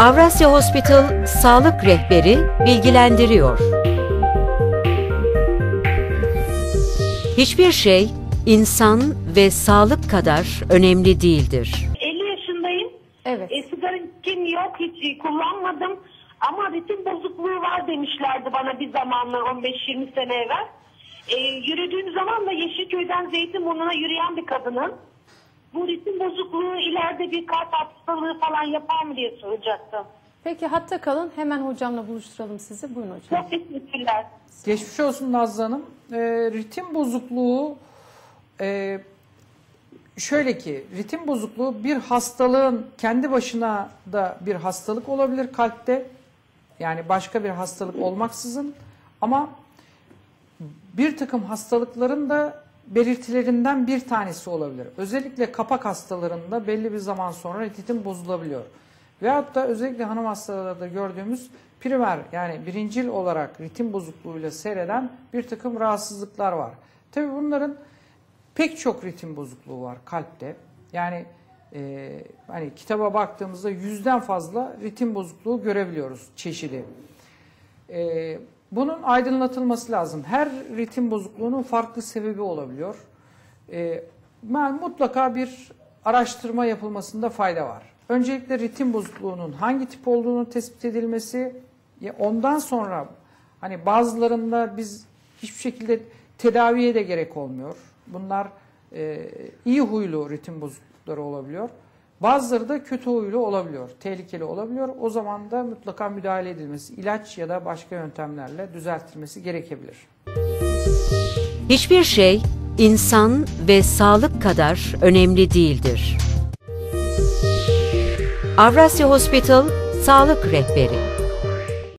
Avrasya Hospital Sağlık Rehberi bilgilendiriyor. Hiçbir şey insan ve sağlık kadar önemli değildir. 50 yaşındayım. Evet. Sigara içkim yok, hiç kullanmadım. Ama ritim bozukluğu var demişlerdi bana bir zamanlar, 15-20 sene evvel. Yürüdüğüm zaman da Yeşilköy'den Zeytinburnu'na yürüyen bir kadının. Bu ritim bozukluğu ileride bir kalp hastalığı falan yapar mı diye soracaktım. Peki hatta kalın, hemen hocamla buluşturalım sizi. Buyurun hocam. Çok teşekkürler. Geçmiş olsun Nazlı Hanım. Ritim bozukluğu şöyle ki, ritim bozukluğu bir hastalığın kendi başına da bir hastalık olabilir kalpte. Yani başka bir hastalık olmaksızın, ama bir takım hastalıkların da belirtilerinden bir tanesi olabilir. Özellikle kapak hastalarında belli bir zaman sonra ritim bozulabiliyor. Veyahut da özellikle hanım hastalarda gördüğümüz primer, yani birincil olarak ritim bozukluğuyla seyreden bir takım rahatsızlıklar var. Tabii bunların pek çok ritim bozukluğu var kalpte. Yani hani kitaba baktığımızda 100'den fazla ritim bozukluğu görebiliyoruz, çeşidi. Bunun aydınlatılması lazım. Her ritim bozukluğunun farklı sebebi olabiliyor. Mutlaka bir araştırma yapılmasında fayda var. Öncelikle ritim bozukluğunun hangi tip olduğunu tespit edilmesi, ondan sonra hani bazılarında biz hiçbir şekilde tedaviye de gerek olmuyor. Bunlar iyi huylu ritim bozuklukları olabiliyor. Bazıları da kötü huylu olabiliyor, tehlikeli olabiliyor. O zaman da mutlaka müdahale edilmesi, ilaç ya da başka yöntemlerle düzeltilmesi gerekebilir. Hiçbir şey insan ve sağlık kadar önemli değildir. Avrasya Hospital Sağlık Rehberi